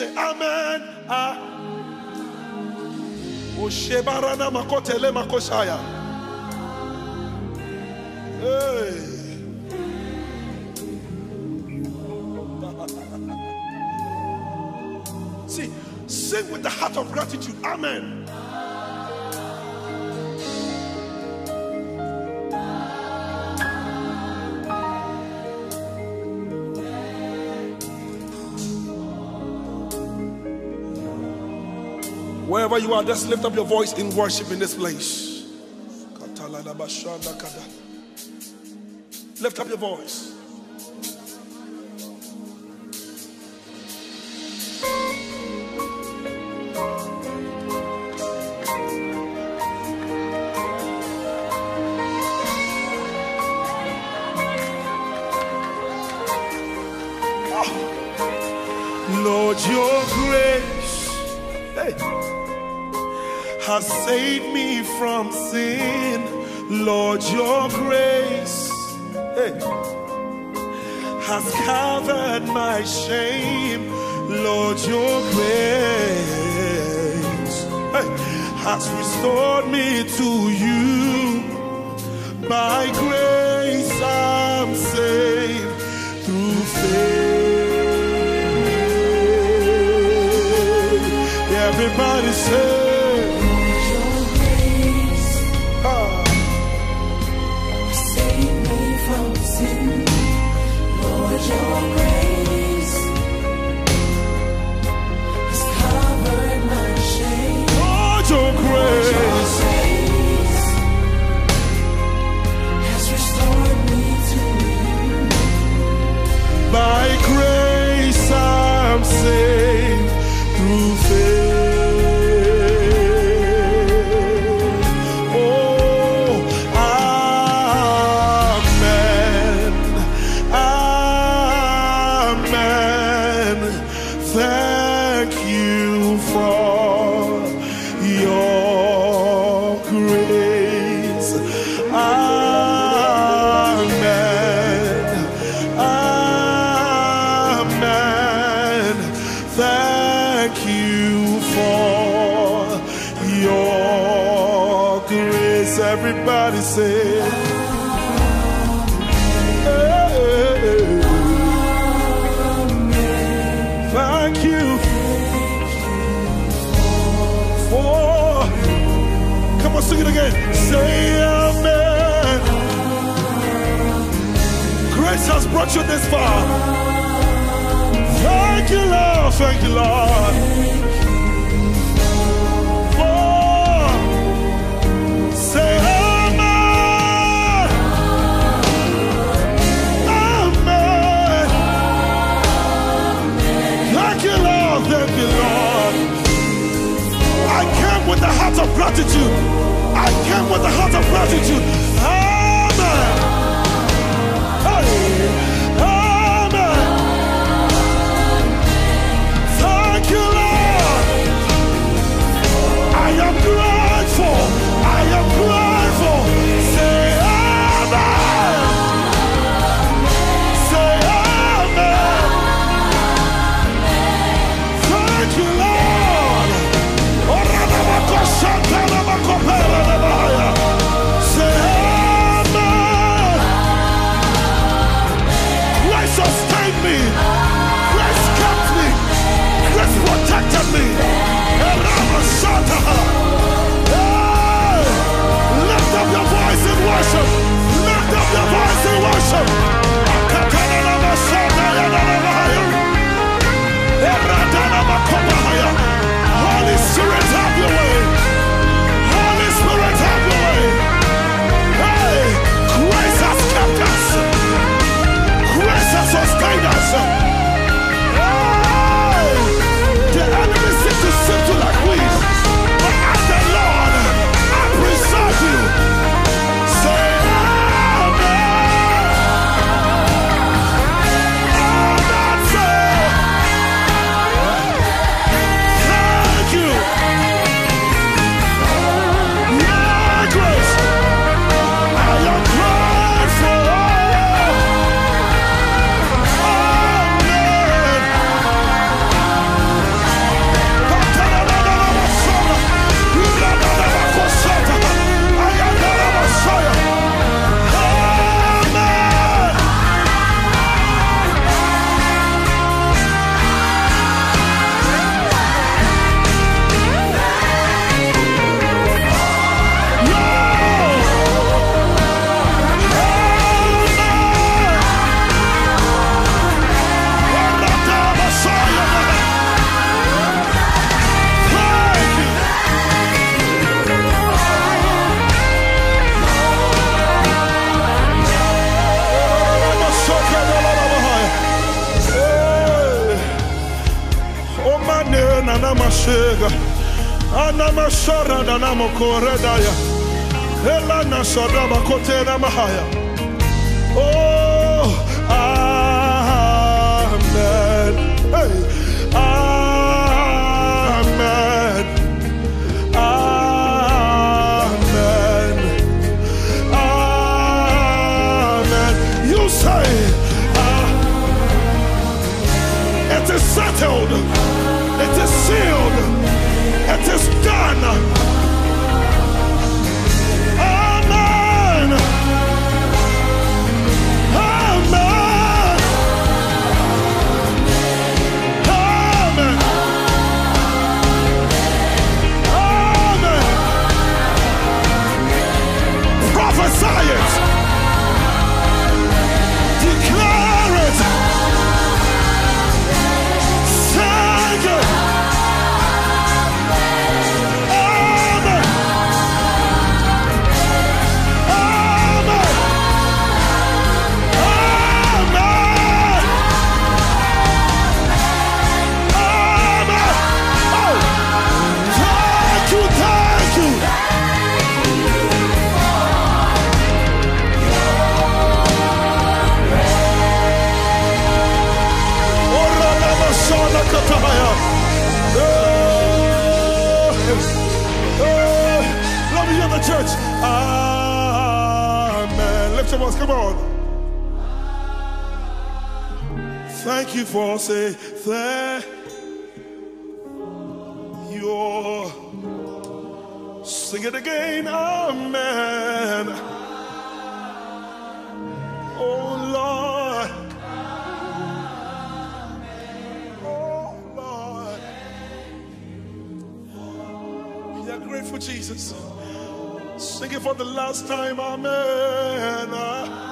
say amen. Oshebarana makotele makoshaya. Hey. See, sing with the heart of gratitude. Amen. Wherever you are, just lift up your voice in worship in this place. Lift up your voice. Lord, your grace, hey, has saved me from sin. Lord, your grace, hey, has covered my shame. Lord, your grace, hey, has restored me to you. By grace I'm saved through faith. Everybody say, your grace save me from sin. Lord, your grace has covered my shame. Lord, your grace has restored me to you. By grace I'm saved through faith. Everybody say, thank you for. Come on, sing it again. Say amen. Grace has brought you this far. Thank you, Lord. Thank you, Lord. With the heart of gratitude, I came with the heart of gratitude. Amen. Hey. Amen. Thank you, Lord. I am grateful. I am grateful. Say amen. Say amen. Thank you, Lord. Say mashega. Anamashara nanamokoredaya. Elana sharaba kotena mahaya. Oh, amen. Hey, amen. Amen. Amen. You say, it is settled. It is sealed. It is done. Amen. Amen. Amen. Amen. Prophesy it. Declare it. Sing it. Amen. Amen. Amen. Amen. Oh, thank you, thank you. Let me hear the church. Amen. Lift your voice. Come on. Thank you for saying thank you. Sing it again. Amen. Oh Lord. Oh Lord. We are grateful, Jesus. Sing it for the last time. Amen.